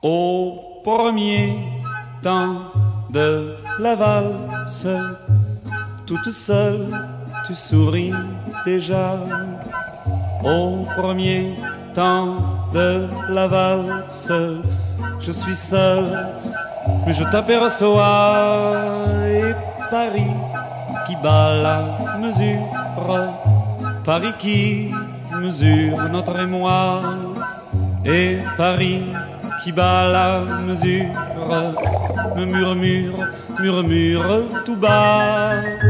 Au premier temps de la valse, toute seule, tu souris déjà. Au premier temps de la valse, je suis seul, mais je t'aperçois. Et Paris qui bat la mesure, Paris qui mesure notre émoi. Et Paris qui bat la mesure me murmure tout bas.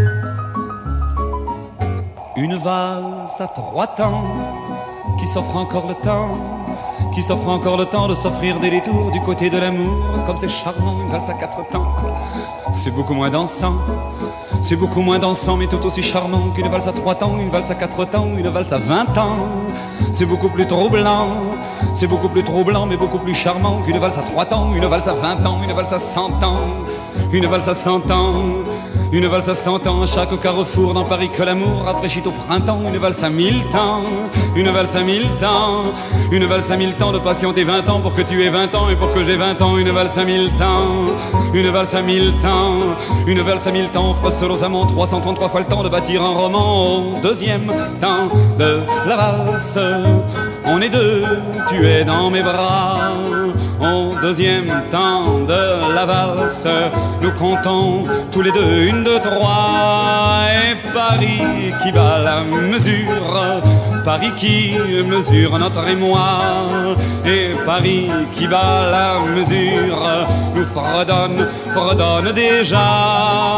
Une valse à 3 temps qui s'offre encore le temps, qui s'offre encore le temps de s'offrir des détours du côté de l'amour. Comme c'est charmant, une valse à 4 temps. C'est beaucoup moins dansant, c'est beaucoup moins dansant, mais tout aussi charmant qu'une valse à 3 temps, une valse à 4 temps, une valse à 20 ans. C'est beaucoup plus troublant, c'est beaucoup plus troublant, mais beaucoup plus charmant qu'une valse à 3 temps, une valse à 20 ans, une valse à 100 ans, une valse à 100 ans. Une valse à 100 ans, à chaque carrefour dans Paris que l'amour rafraîchit au printemps. Une valse à 1000 temps, une valse à 1000 temps, une valse à 1000 temps de patienter 20 ans pour que tu aies 20 ans et pour que j'ai 20 ans. Une valse à 1000 temps, une valse à 1000 temps, une valse à 1000 temps offre seul aux amants 333 fois le temps de bâtir un roman. Au deuxième temps de la valse, on est deux, tu es dans mes bras. Au deuxième temps de la valse, nous comptons tous les deux 1, 2, 3. Et Paris qui bat la mesure, Paris qui mesure notre émoi. Et Paris qui bat la mesure nous fredonne déjà.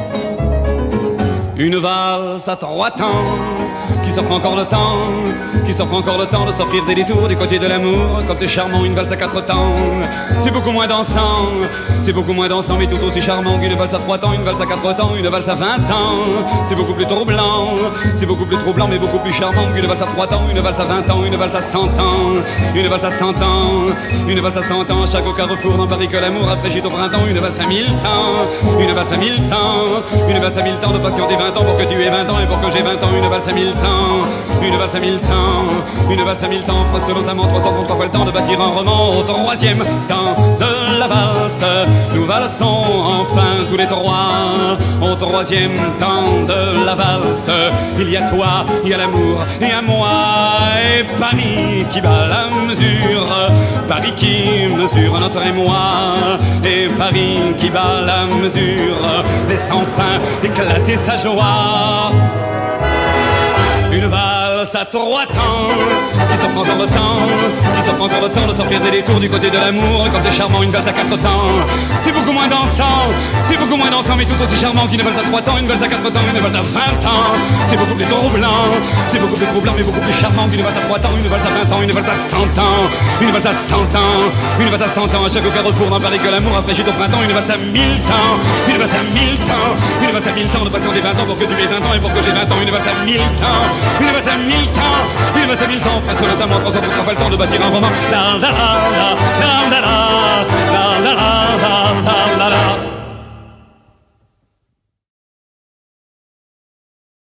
Une valse à 3 temps qui s'offre encore le temps, qui s'offre encore le temps de s'offrir des détours du côté de l'amour. Comme c'est charmant, une valse à 4 temps, c'est beaucoup moins dansant, c'est beaucoup moins dansant, mais tout aussi charmant qu'une valse à 3 temps, une valse à 4 temps, une valse à 20 ans. C'est beaucoup plus troublant, c'est beaucoup plus troublant, mais beaucoup plus charmant qu'une valse à 3 temps, une valse à 20 ans, une valse à 100 ans, une valse à 100 ans, une valse à 100 ans. À chaque carrefour dans Paris que l'amour rafraîchit au printemps. Une valse à 1000 temps, une valse à 1000 temps, une valse à 1000 temps de patienter 20 ans pour que tu aies 20 ans et pour que j'ai 20 ans. Une valse à 1000 temps, une valse à 1000 temps, une valse à 1000 temps offre seul aux amants 333 fois le temps de bâtir un roman. Au troisième temps de la valse, nous valsons enfin tous les trois. Au troisième temps de la valse, il y a toi, il y a l'amour et à moi. Et Paris qui bat la mesure, Paris qui mesure notre émoi. Et Paris qui bat la mesure laisse enfin éclater sa joie. Une valse à 3 temps qui s'offre encore le temps, qui s'offre encore le temps de s'offrir des détours du côté de l'amour. Comme c'est charmant, une valse à 4 temps, c'est beaucoup moins dansant, c'est beaucoup moins dansant, mais tout aussi charmant qu'une valse à 3 temps, une valse à 4 temps, une valse à 20 ans. C'est beaucoup plus troublant, c'est beaucoup plus troublant, mais beaucoup plus charmant qu'une valse à 3 temps, une valse à 20 ans, une valse à 100 ans, une valse à 100 ans, une valse à 100 ans. À chaque carrefour dans Paris que l'amour rafraîchit au printemps. Une valse à 1000 temps, une valse à 1000 temps, une valse à 1000 temps de patienter 20 ans pour que tu aies 20 ans et pour que j'ai 20 ans. Une valse à 1000 temps, une valse à 1000 temps, une valse à 1000 temps. Face aux amants 333 fois le temps de bâtir un roman. La la la la la la la la la la la la la.